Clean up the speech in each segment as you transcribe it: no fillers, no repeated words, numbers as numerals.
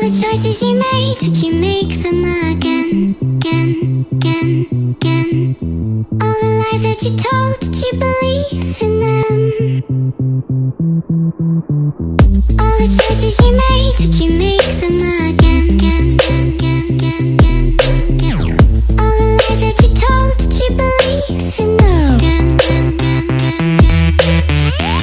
the choices you made, did you make them again, again, again, again? All the lies that you told, did you believe in them? All the choices you made, did you make them again, again, again, again, again, again? All the lies that you told, did you believe in them? Again, again, again, again, again.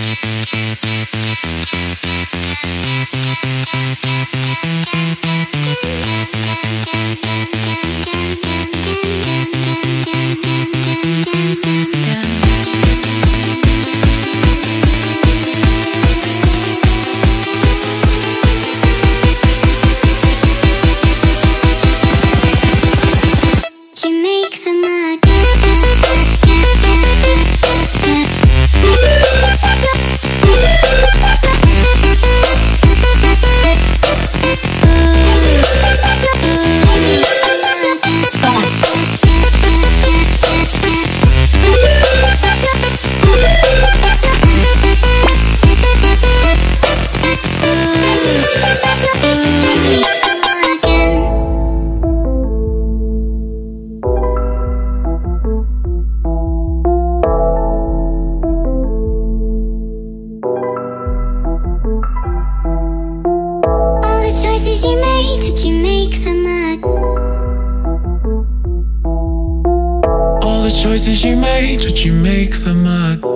Choices you made, did you make them again? All the choices you made, did you make them again?